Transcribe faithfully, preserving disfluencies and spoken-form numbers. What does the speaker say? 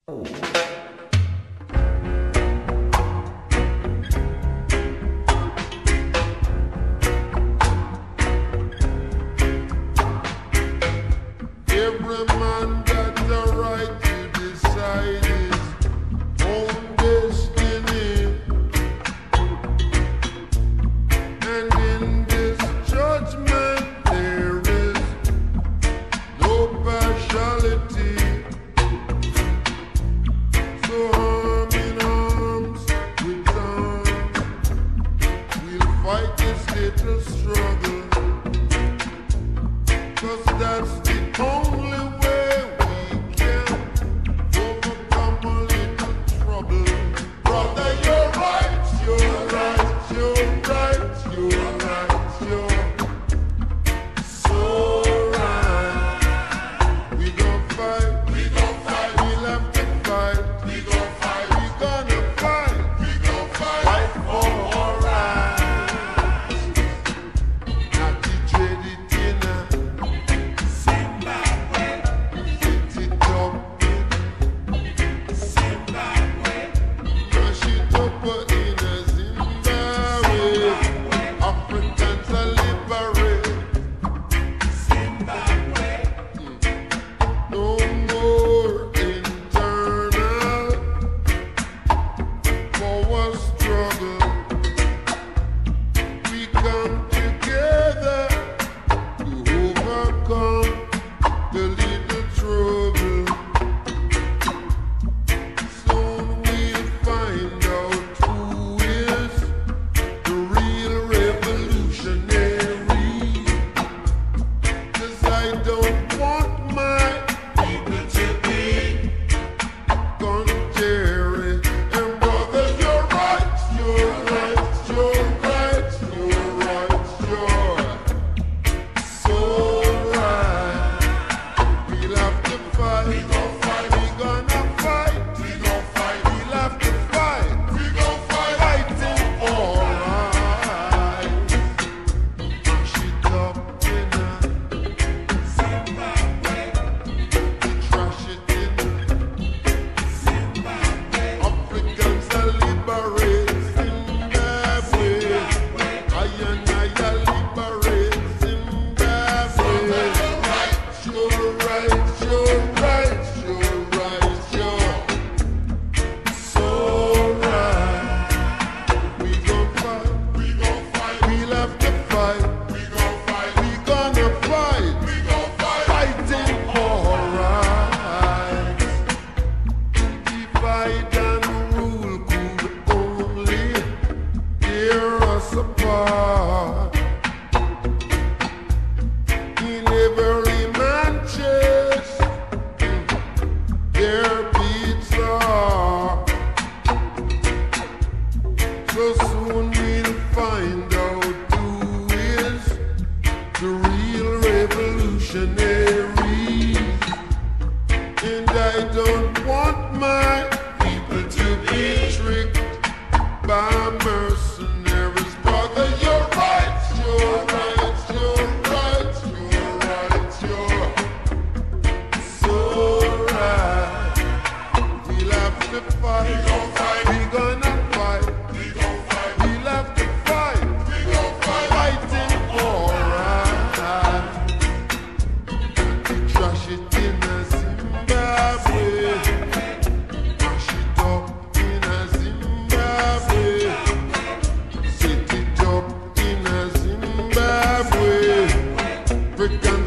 Every man got the right to decide his own destiny, and in this judgment there is no partiality. So arm in arms with arms, we'll fight this little struggle, 'cause that's the only way we can overcome a little trouble. Brother, you're right, you're right, you're right, you're right, you're so right. We gon' fight, we gon' fight, we'll have to fight, we gon' fight, we gonna fight, we gon' fight, fight for our rights. Not to trade it in a Zimbabwe, sit it up in Zimbabwe, crush it up in a Zimbabwe. Africans are liberate. Zimbabwe. No more internal power struggle. We come together to overcome the little trouble. Soon we'll find out who is the real revolutionary. 'Cause I don't want my people to be contrary. And brother, you're right, you're right, you're right, you're right, you're so right. We'll have to fight, we gon' fight, we gonna fight, we gon' fight, we'll have to fight, we gon' fight, fighting all right. Mash it up in a Zimbabwe, trash it in Zimbabwe. Africans are liberate Zimbabwe. I and I are liberate Zimbabwe. You're right, you're right, you're right, you're so right. We gon' fight, we gon' fight, we'll have to fight, we gon' fight, we gonna fight, we gon' fight, fighting for rights. Divide and rule could only tear us apart. In every man chest, their beats are. So soon we'll find out who is the real revolutionary. And I don't want my people to be tricked by mercenaries. Brother, you're right, you're right, you're right, you're right, you're so right. We'll have to fight, we gon' fight, we gonna fight, we gon' fight, we'll have to fight, we gon' fight, fighting for right. To trash it in a Zimbabwe, mash it up in a Zimbabwe, sit it up in a Zimbabwe. African